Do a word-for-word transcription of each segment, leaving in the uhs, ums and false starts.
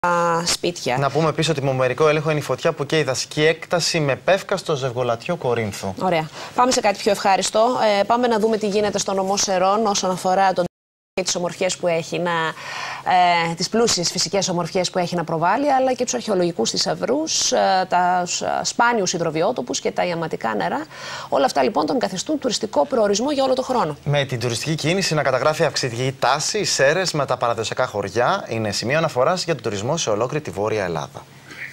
σπίτια. Να πούμε επίσης ότι με μερικό έλεγχο είναι η φωτιά που καίει η δασική έκταση με πεύκα στο ζευγολατιό Κορίνθου. Ωραία. Πάμε σε κάτι πιο ευχάριστο. Ε, πάμε να δούμε τι γίνεται στο νομό Σερών όσον αφορά τον και τις ομορφιές που έχει να, ε, τις πλούσιες φυσικές ομορφιές που έχει να προβάλλει, αλλά και τους αρχαιολογικούς θησαυρούς, ε, τα σπάνιους υδροβιότοπους και τα ιαματικά νερά. Όλα αυτά λοιπόν τον καθιστούν τουριστικό προορισμό για όλο τον χρόνο. Με την τουριστική κίνηση να καταγράφει αυξητική τάση, οι Σέρρες με τα παραδοσιακά χωριά είναι σημείο αναφοράς για τον τουρισμό σε ολόκληρη τη Βόρεια Ελλάδα.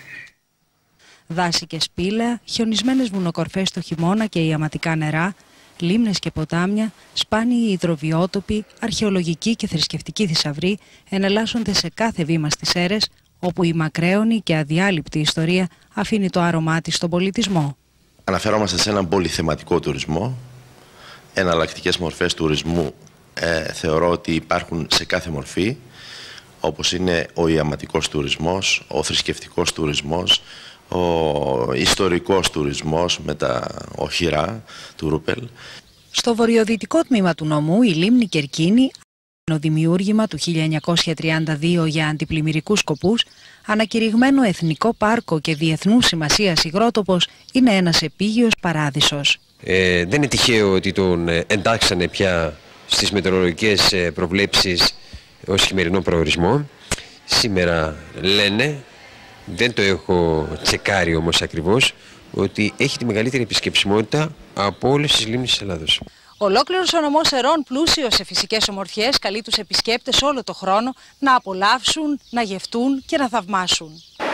Δάση και σπήλαια, χιονισμένες βουνοκορφές το χειμώνα και ιαματικά νερά, λίμνες και ποτάμια, σπάνιοι υδροβιότοποι, αρχαιολογικοί και θρησκευτικοί θησαυροί εναλλάσσονται σε κάθε βήμα στις Σέρρες, όπου η μακραίωνη και αδιάλειπτη ιστορία αφήνει το άρωμά της στον πολιτισμό. Αναφερόμαστε σε έναν πολυθεματικό τουρισμό. Εναλλακτικές μορφές τουρισμού ε, θεωρώ ότι υπάρχουν σε κάθε μορφή, όπως είναι ο ιαματικός τουρισμός, ο θρησκευτικός τουρισμός, ο ιστορικός τουρισμός με τα οχυρά του Ρούπελ. Στο βορειοδυτικό τμήμα του νομού η λίμνη Κερκίνη, το δημιούργημα του χίλια εννιακόσια τριάντα δύο για αντιπλημμυρικούς σκοπούς, ανακηρυγμένο εθνικό πάρκο και διεθνούς σημασίας υγρότοπος, είναι ένας επίγειος παράδεισος. Ε, δεν είναι τυχαίο ότι τον εντάξανε πια στις μετεωρολογικές προβλέψεις ως χειμερινό προορισμό. Σήμερα λένε, δεν το έχω τσεκάρει όμως ακριβώς, ότι έχει τη μεγαλύτερη επισκεψιμότητα από όλες τις λίμνες της Ελλάδος. Ολόκληρος ο νομός Σερών, πλούσιος σε φυσικές ομορφιές, καλεί τους επισκέπτες όλο το χρόνο να απολαύσουν, να γευτούν και να θαυμάσουν.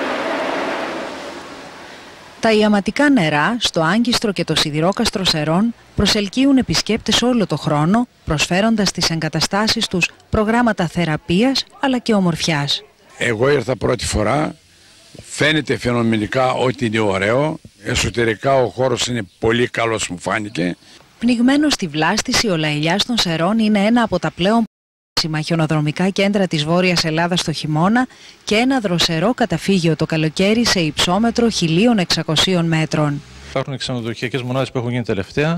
Τα ιαματικά νερά στο Άγκιστρο και το Σιδηρόκαστρο Σερών προσελκύουν επισκέπτες όλο το χρόνο, προσφέροντας στις εγκαταστάσεις τους προγράμματα θεραπείας αλλά και ομορφιάς. Εγώ ήρθα πρώτη φορά. Φαίνεται φαινομενικά ότι είναι ωραίο. Εσωτερικά ο χώρος είναι πολύ καλός, μου φάνηκε. Πνιγμένο στη βλάστηση, ο Λαηλιάς των Σερών είναι ένα από τα πλέον χιονοδρομικά κέντρα της Βόρειας Ελλάδας το χειμώνα και ένα δροσερό καταφύγιο το καλοκαίρι σε υψόμετρο χίλια εξακόσια μέτρων. Υπάρχουν ξενοδοχειακές μονάδες που έχουν γίνει τελευταία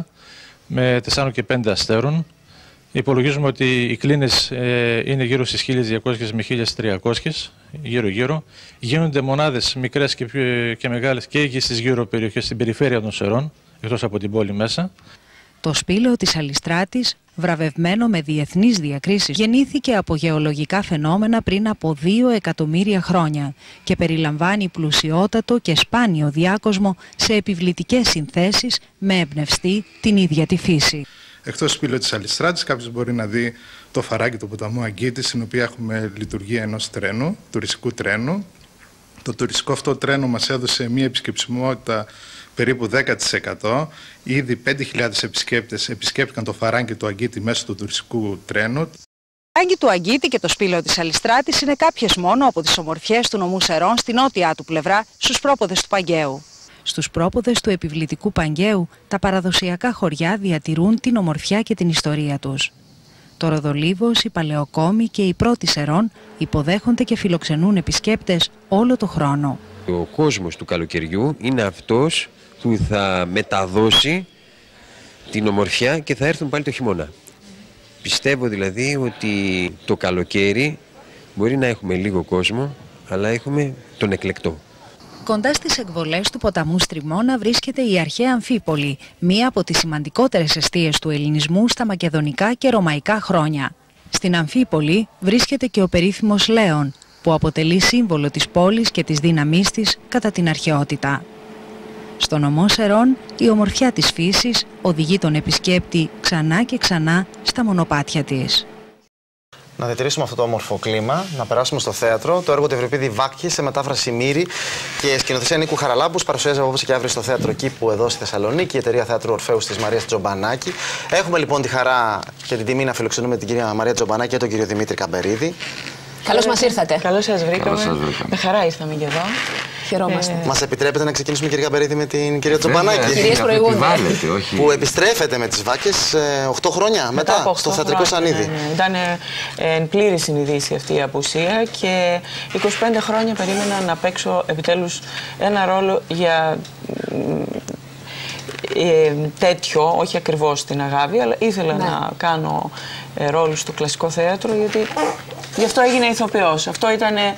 με τεσσάρων και πέντε αστέρων. Υπολογίζουμε ότι οι κλίνες ε, είναι γύρω στις χίλιες διακόσιες με χίλιες τριακόσιες, γύρω-γύρω. Γίνονται μονάδες μικρές και, και μεγάλες και στις γύρω περιοχές, στην περιφέρεια των Σερών, εκτός από την πόλη μέσα. Το σπήλαιο της Αλιστράτης, βραβευμένο με διεθνείς διακρίσεις, γεννήθηκε από γεωλογικά φαινόμενα πριν από δύο εκατομμύρια χρόνια και περιλαμβάνει πλουσιότατο και σπάνιο διάκοσμο σε επιβλητικές συνθέσεις με εμπνευστή την ίδια τη φύση. Εκτός του σπήλαιο της Αλιστράτης, κάποιος μπορεί να δει το φαράγγι του ποταμού Αγκίτη, στην οποία έχουμε λειτουργία ενός τρένου, τουριστικού τρένου. Το τουριστικό αυτό τρένο μας έδωσε μια επισκεψιμότητα περίπου δέκα τοις εκατό. Ήδη πέντε χιλιάδες επισκέπτες επισκέπτηκαν το φαράγγι του Αγκίτη μέσω του τουριστικού τρένου. Το φαράγγι του Αγκίτη και το σπήλαιο της Αλιστράτης είναι κάποιες μόνο από τις ομορφιές του νομού Σερών στην νότια του πλευρά, στους πρόποδες του Παγκαίου. Στους πρόποδες του επιβλητικού Παγκαίου, τα παραδοσιακά χωριά διατηρούν την ομορφιά και την ιστορία τους. Το Ροδολίβος, η Παλαιοκόμη και οι πρώτοι Σερών υποδέχονται και φιλοξενούν επισκέπτες όλο το χρόνο. Ο κόσμος του καλοκαιριού είναι αυτός που θα μεταδώσει την ομορφιά και θα έρθουν πάλι το χειμώνα. Πιστεύω δηλαδή ότι το καλοκαίρι μπορεί να έχουμε λίγο κόσμο, αλλά έχουμε τον εκλεκτό. Κοντά στις εκβολές του ποταμού Στριμώνα βρίσκεται η αρχαία Αμφίπολη, μία από τις σημαντικότερες εστίες του ελληνισμού στα μακεδονικά και ρωμαϊκά χρόνια. Στην Αμφίπολη βρίσκεται και ο περίφημος Λέων, που αποτελεί σύμβολο της πόλης και της δύναμής της κατά την αρχαιότητα. Στο νομό Σερών, η ομορφιά της φύσης οδηγεί τον επισκέπτη ξανά και ξανά στα μονοπάτια της. Να διατηρήσουμε αυτό το όμορφο κλίμα, να περάσουμε στο θέατρο. Το έργο του Ευρυπίδη Βάκη σε μετάφραση Μύρη και σκηνοθεσία Νίκου Χαραλάμπου παρουσιάζει απόψε και αύριο στο θέατρο Κήπου εδώ στη Θεσσαλονίκη, η εταιρεία Θεάτρου Ορφέου της Μαρίας Τζομπανάκη. Έχουμε λοιπόν τη χαρά και την τιμή να φιλοξενούμε την κυρία Μαρία Τζομπανάκη και τον κύριο Δημήτρη Καμπερίδη. Καλώς μας ήρθατε. Καλώς σας βρήκαμε. Με χαρά ήρθαμε και εδώ. Χαιρόμαστε. Ε... Μας επιτρέπετε να ξεκινήσουμε, κύριε Καμπερίδη, με την κυρία Τζομπανάκη. Κυρίες προηγούνται. Που επιστρέφεται με τις Βάκες οκτώ χρόνια μετά, μετά στο θεατρικό σανίδι. Ναι, ναι. Ήταν εν πλήρη συνειδήση αυτή η απουσία και είκοσι πέντε χρόνια περίμενα να παίξω επιτέλους ένα ρόλο για ε, τέτοιο, όχι ακριβώς στην Αγάβη, αλλά ήθελα ναι. να κάνω ε, ρόλους στο κλασικό θέατρο, γιατί γι' αυτό έγινε ηθοποιός. Αυτό ήταν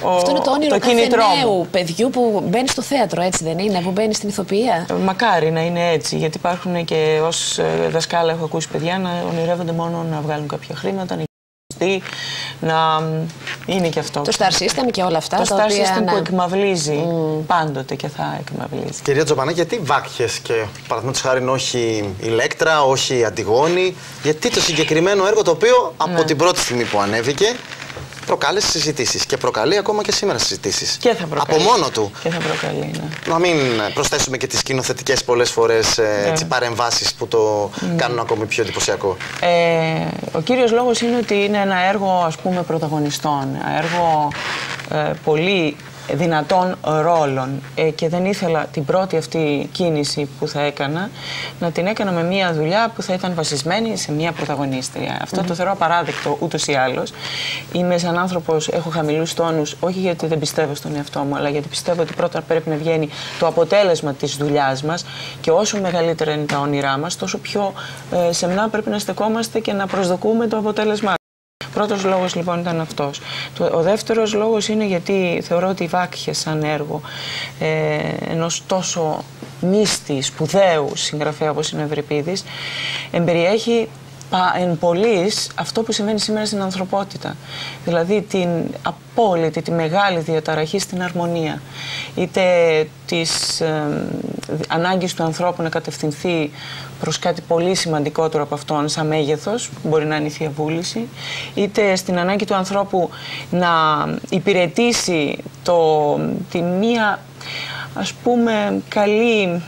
ο, αυτό είναι το όνειρο το κάθε κίνητρό μου. νέου παιδιού που μπαίνει στο θέατρο, έτσι δεν είναι, που μπαίνει στην ηθοποιία. Μακάρι να είναι έτσι, γιατί υπάρχουν και ως δασκάλα έχω ακούσει παιδιά να ονειρεύονται μόνο να βγάλουν κάποια χρήματα, να είναι και αυτό. Το Star System και όλα αυτά. Το τα Star οποία, System ναι. που εκμαυλίζει mm. πάντοτε και θα εκμαυλίζει. Κυρία Τζοπανάκη, γιατί Βάκχες και παραδείγματος χάρη όχι Ηλέκτρα, όχι η Αντιγόνη, γιατί το συγκεκριμένο έργο το οποίο από ναι. την πρώτη στιγμή που ανέβηκε προκάλεσε συζητήσεις και προκαλεί ακόμα και σήμερα συζητήσεις. Και θα προκαλεί. Από μόνο του. Και θα προκαλεί, ναι. Να μην προσθέσουμε και τις σκηνοθετικές πολλές φορές ναι. παρεμβάσεις που το ναι. κάνουν ακόμη πιο εντυπωσιακό. Ε, ο κύριος λόγος είναι ότι είναι ένα έργο, ας πούμε, πρωταγωνιστών. Έργο ε, πολύ δυνατών ρόλων ε, και δεν ήθελα την πρώτη αυτή κίνηση που θα έκανα να την έκανα με μια δουλειά που θα ήταν βασισμένη σε μια πρωταγωνίστρια. Αυτό mm-hmm. το θεωρώ απαράδεκτο ούτως ή άλλως. Είμαι σαν άνθρωπος, έχω χαμηλούς τόνους, όχι γιατί δεν πιστεύω στον εαυτό μου, αλλά γιατί πιστεύω ότι πρώτα πρέπει να βγαίνει το αποτέλεσμα της δουλειάς μας και όσο μεγαλύτερα είναι τα όνειρά μας, τόσο πιο ε, σεμνά πρέπει να στεκόμαστε και να προσδοκούμε το αποτέλεσμα. Πρώτος λόγος λοιπόν ήταν αυτός. Ο δεύτερος λόγος είναι γιατί θεωρώ ότι οι Βάκχες σαν έργο ε, ενός τόσο μύστη, σπουδαίου συγγραφέα όπως είναι ο Ευρυπίδης εμπεριέχει εν πολλοίς αυτό που συμβαίνει σήμερα στην ανθρωπότητα. Δηλαδή την απόλυτη, τη μεγάλη διαταραχή στην αρμονία. Είτε της ε, ανάγκης του ανθρώπου να κατευθυνθεί προς κάτι πολύ σημαντικότερο από αυτόν, σαν μέγεθος, που μπορεί να είναι η Θεία Βούληση, είτε στην ανάγκη του ανθρώπου να υπηρετήσει το, τη μία, ας πούμε, καλή,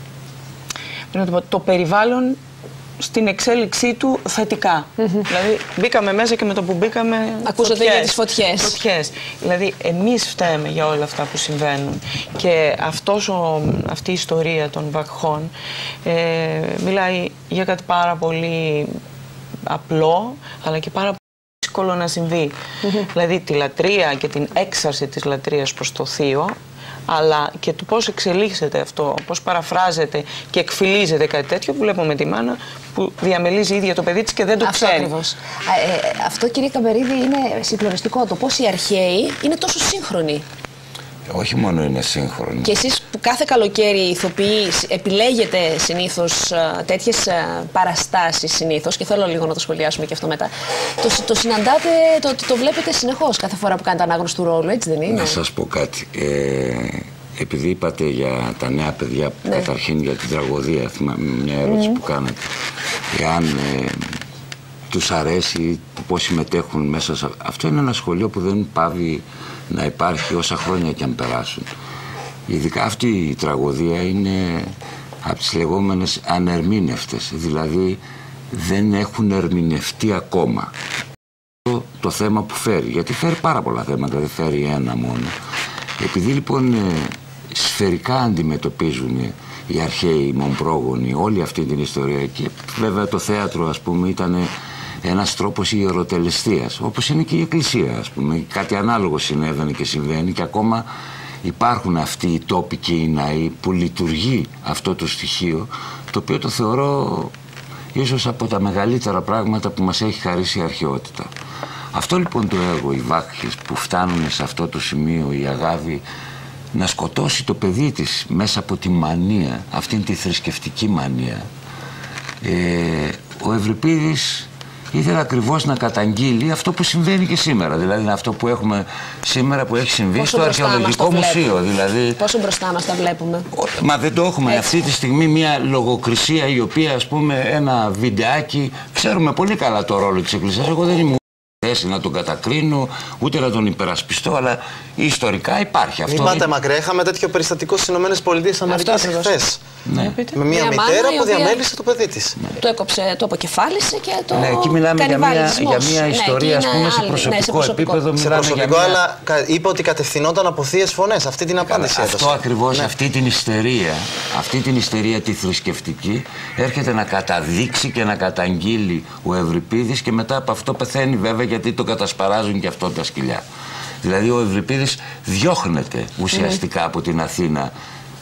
το περιβάλλον στην εξέλιξή του θετικά. Mm-hmm. Δηλαδή μπήκαμε μέσα και με το που μπήκαμε ακούσατε φωτιές, για τις φωτιές. φωτιές. Δηλαδή εμείς φταίμε για όλα αυτά που συμβαίνουν και αυτός ο, αυτή η ιστορία των Βακχών ε, μιλάει για κάτι πάρα πολύ απλό αλλά και πάρα πολύ δύσκολο να συμβεί. Mm-hmm. Δηλαδή τη λατρεία και την έξαρση της λατρείας προς το θείο, αλλά και του πώς εξελίσσεται αυτό, πώς παραφράζεται και εκφυλίζεται κάτι τέτοιο που βλέπουμε τη μάνα που διαμελίζει ίδια το παιδί της και δεν το αυτό ξέρει. Ακριβώς. Ε, αυτό, κύριε Καμπερίδη, είναι συγκλονιστικό το πώς οι αρχαίοι είναι τόσο σύγχρονοι. Όχι μόνο είναι σύγχρονοι. Και εσείς που κάθε καλοκαίρι ηθοποιοί επιλέγετε συνήθως τέτοιες παραστάσεις συνήθως, και θέλω λίγο να το σχολιάσουμε και αυτό μετά, το, το συναντάτε, το, το βλέπετε συνεχώς κάθε φορά που κάνετε ανάγνωση του ρόλου, έτσι δεν είναι? Να σας πω κάτι. Ε, επειδή είπατε για τα νέα παιδιά, ναι. καταρχήν για την τραγωδία, θυμάμαι μια ερώτηση mm. που κάνατε. Εάν ε, τους αρέσει πώς συμμετέχουν μέσα σε αυτό, είναι ένα σχολείο που δεν πάβει να υπάρχει όσα χρόνια και αν περάσουν. Ειδικά αυτή η τραγωδία είναι από τις λεγόμενες ανερμήνευτες, δηλαδή δεν έχουν ερμηνευτεί ακόμα το, το θέμα που φέρει, γιατί φέρει πάρα πολλά θέματα, δεν φέρει ένα μόνο. Επειδή λοιπόν σφαιρικά αντιμετωπίζουν οι αρχαίοι, οι μομπρόγονοι όλη αυτή την ιστορία, και βέβαια το θέατρο, ας πούμε, ήταν ένας τρόπος ιεροτελεστίας, όπως είναι και η Εκκλησία, ας πούμε. Κάτι ανάλογο συνέβαινε και συμβαίνει και ακόμα υπάρχουν αυτοί οι τόποι και οι ναοί που λειτουργεί αυτό το στοιχείο, το οποίο το θεωρώ ίσως από τα μεγαλύτερα πράγματα που μας έχει χαρίσει η αρχαιότητα. Αυτό λοιπόν το έργο, οι Βάκχες που φτάνουν σε αυτό το σημείο, η Αγάβη να σκοτώσει το παιδί της μέσα από τη μανία, αυτήν τη θρησκευτική μανία, ε, ο Ευρυπίδης ήθελε ακριβώς να καταγγείλει αυτό που συμβαίνει και σήμερα. Δηλαδή αυτό που έχουμε σήμερα, που έχει συμβεί πόσο στο Αρχαιολογικό Μουσείο. Δηλαδή, πόσο μπροστά μας τα βλέπουμε. Μα δεν το έχουμε. Έτσι. Αυτή τη στιγμή μια λογοκρισία η οποία, ας πούμε, ένα βιντεάκι, ξέρουμε πολύ καλά το ρόλο της Εκκλησίας. Εγώ δεν ήμουν θέση να τον κατακρίνω, ούτε να τον υπερασπιστώ, αλλά ιστορικά υπάρχει αυτό. Μην πάτε μακριά, είχαμε τέτοιο περιστατικό στις ΗΠΑ χθες. Ναι. Με μια, μια μητέρα που διαμέλυσε το παιδί της. Ναι. Το έκοψε, το αποκεφάλισε και το. Ναι, εκεί μιλάμε για μια, για μια ιστορία, ναι, ας πούμε, σε προσωπικό, ναι, σε προσωπικό επίπεδο. Σε προσωπικό, μια... αλλά είπε ότι κατευθυνόταν από θείες φωνές. Αυτή την απάντηση έδωσε. Αυτό ακριβώς, ναι. αυτή την ιστερία, αυτή την ιστερία τη θρησκευτική, έρχεται να καταδείξει και να καταγγείλει ο Ευρυπίδης και μετά από αυτό πεθαίνει βέβαια, γιατί το κατασπαράζουν και αυτό τα σκυλιά. Δηλαδή ο Ευρυπίδης διώχνεται ουσιαστικά mm. από την Αθήνα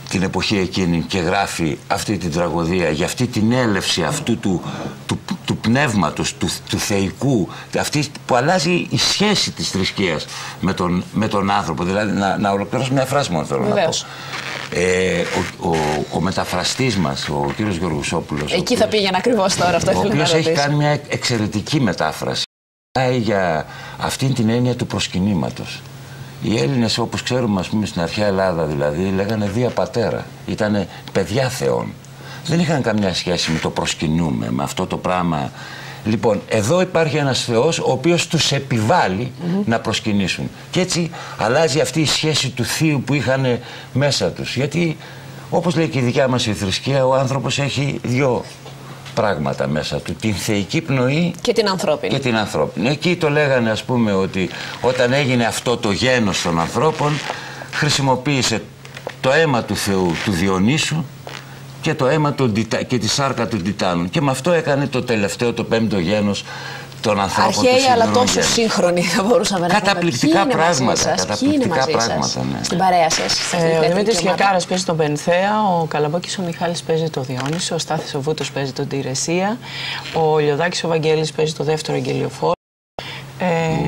την εποχή εκείνη και γράφει αυτή την τραγωδία για αυτή την έλευση αυτού του, του, του πνεύματος, του, του θεϊκού, αυτή που αλλάζει η σχέση της θρησκείας με τον, με τον άνθρωπο. Δηλαδή, να, να ολοκληρώσω μια φράση μόνο θέλω Βεβαίως. να πω. Ε, ο, ο, ο μεταφραστής μας, ο κύριος Γεωργουσόπουλος, εκεί θα πήγαινε ακριβώς τώρα αυτό. ο οποίος έχει κάνει μια εξαιρετική μετάφραση για αυτήν την έννοια του προσκυνήματος. Οι Έλληνες, όπως ξέρουμε, ας πούμε, στην αρχαία Ελλάδα δηλαδή, λέγανε Δία Πατέρα. Ήτανε παιδιά θεών. Δεν είχαν καμιά σχέση με το προσκυνούμε, με αυτό το πράγμα. Λοιπόν, εδώ υπάρχει ένας Θεός ο οποίος τους επιβάλλει mm-hmm. να προσκυνήσουν. Και έτσι αλλάζει αυτή η σχέση του θείου που είχαν μέσα τους. Γιατί, όπως λέει και η δικιά μας η θρησκεία, ο άνθρωπος έχει δύο πράγματα μέσα του, την θεϊκή πνοή και την ανθρώπινη. Και την ανθρώπινη. Εκεί το λέγανε, ας πούμε, ότι όταν έγινε αυτό το γένος των ανθρώπων, χρησιμοποίησε το αίμα του Θεού, του Διονύσου, και το αίμα του, και τη σάρκα του Τιτάνου. Και με αυτό έκανε το τελευταίο, το πέμπτο γένος των ανθρώπων. Αρχαίοι, αλλά τόσο σύγχρονοι θα μπορούσαμε να πούμε. Καταπληκτικά πράγματα. Καταπληκτικά πράγματα. Ναι. Στην παρέα σας. Ε, ο Δημήτρης Γιακάρας παίζει τον Πενθέα, ο Καλαμπόκης ο Μιχάλης παίζει το Διόνυσο, ο Στάθης ο Βούτος παίζει τον Τηρεσία, ο Λιωδάκης ο Βαγγέλης παίζει το δεύτερο Αγγελιοφόρο. Ε,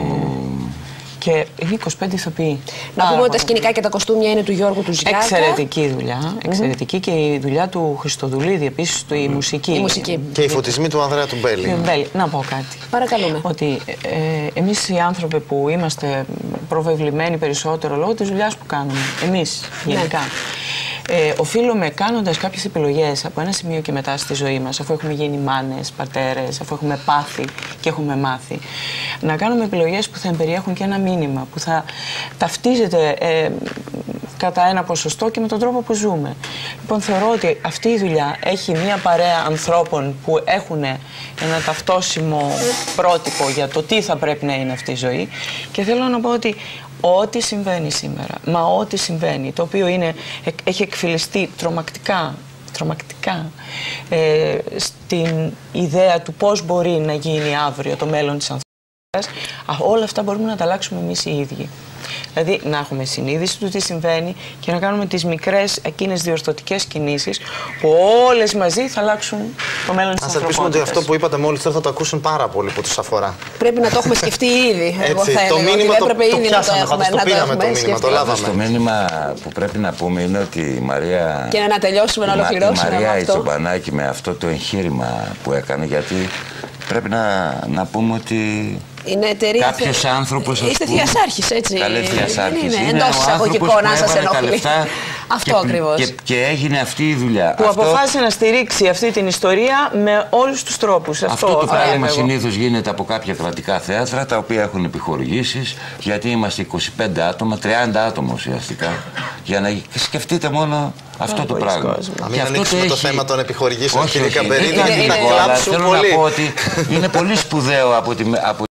Και είναι είκοσι πέντε ηθοποιοί. Να πούμε ότι τα σκηνικά και τα κοστούμια είναι του Γιώργου του Ζυγάκα. Εξαιρετική δουλειά. Εξαιρετική και η δουλειά του Χριστοδουλίδη επίσης, η μουσική. Η μουσική. Και οι φωτισμοί του Ανδρέα του Μπέλη. Να πω κάτι. Παρακαλούμε. Ότι ε, εμείς οι άνθρωποι που είμαστε προβεβλημένοι περισσότερο λόγω της δουλειάς που κάνουμε, εμείς γενικά, ναι. ε, οφείλουμε κάνοντας κάποιες επιλογές από ένα σημείο και μετά στη ζωή μας, αφού έχουμε γίνει μάνες, πατέρες, αφού έχουμε πάθει και έχουμε μάθει, να κάνουμε επιλογές που θα περιέχουν και ένα μήνυμα, που θα ταυτίζεται ε, κατά ένα ποσοστό και με τον τρόπο που ζούμε. Λοιπόν, θεωρώ ότι αυτή η δουλειά έχει μια παρέα ανθρώπων που έχουν ένα ταυτόσιμο πρότυπο για το τι θα πρέπει να είναι αυτή η ζωή, και θέλω να πω ότι ό,τι συμβαίνει σήμερα, μα ό,τι συμβαίνει, το οποίο είναι, έχει εκφυλιστεί τρομακτικά, τρομακτικά ε, στην ιδέα του πώς μπορεί να γίνει αύριο το μέλλον της ανθρωπότητας, όλα αυτά μπορούμε να τα αλλάξουμε εμείς οι ίδιοι. Δηλαδή να έχουμε συνείδηση του τι συμβαίνει και να κάνουμε τις μικρές εκείνες διορθωτικές κινήσεις που όλες μαζί θα αλλάξουν το μέλλον της ανθρωπότητας. Ας ελπίσουμε ότι αυτό που είπατε μόλις τώρα θα το ακούσουν πάρα πολύ που τους αφορά. Πρέπει να το έχουμε σκεφτεί ήδη. Εγώ θα το έλεγα μήνυμα ότι το, έπρεπε το ήδη πιάσαμε, να το έχουμε, το να το πήραμε έχουμε το μήνυμα, το λάβαμε. Το μήνυμα που πρέπει να πούμε είναι ότι η Μαρία... Και να τελειώσουμε, να ολοκληρώσουμε η Μαρία με η αυτό. Τσομπανάκη με αυτό το εγχείρημα που έκανε, γιατί πρέπει να, να πούμε ότι... Είναι εταιρεία. Κάποιος άνθρωπος. Είστε θειασάρχης, έτσι. Καλέ θειασάρχης. Είναι εντός εισαγωγικών, αν σας ενοχλεί. Αυτό ακριβώς. Και, και έγινε αυτή η δουλειά. Που αυτό, αποφάσισε να στηρίξει αυτή την ιστορία με όλους τους τρόπους. Αυτό, αυτό το πράγμα συνήθως γίνεται από κάποια κρατικά θέατρα, τα οποία έχουν επιχορηγήσεις, γιατί είμαστε είκοσι πέντε άτομα, τριάντα άτομα ουσιαστικά. Για να σκεφτείτε μόνο αυτό το πράγμα. Να μην ανοίξουμε το θέμα των επιχορηγήσεων, κύριε Καμπερίδη. Θέλω να πω ότι είναι πολύ σπουδαίο από τη.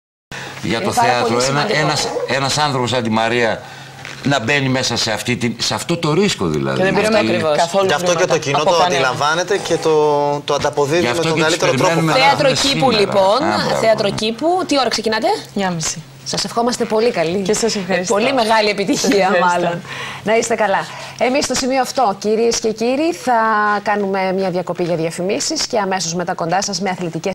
Για το θέατρο, ένα, ένας, ένας άνθρωπος σαν τη Μαρία να μπαίνει μέσα σε, αυτή την, σε αυτό το ρίσκο δηλαδή. Και δεν πήραμε ακριβώς. Γι' αυτό και το κοινό το αντιλαμβάνεται και το, το ανταποδίδει με τον καλύτερο τρόπο. Θέατρο Κήπου λοιπόν, θέατρο Κήπου, τι ώρα ξεκινάτε? Μια μισή. Σας ευχόμαστε πολύ καλή. Και σας ευχαριστώ. Πολύ μεγάλη επιτυχία μάλλον. Να είστε καλά. Εμείς στο σημείο αυτό, κυρίες και κύριοι, θα κάνουμε μια διακοπή για διαφημίσεις και αμέσως μετά κοντά σας με αθλητικές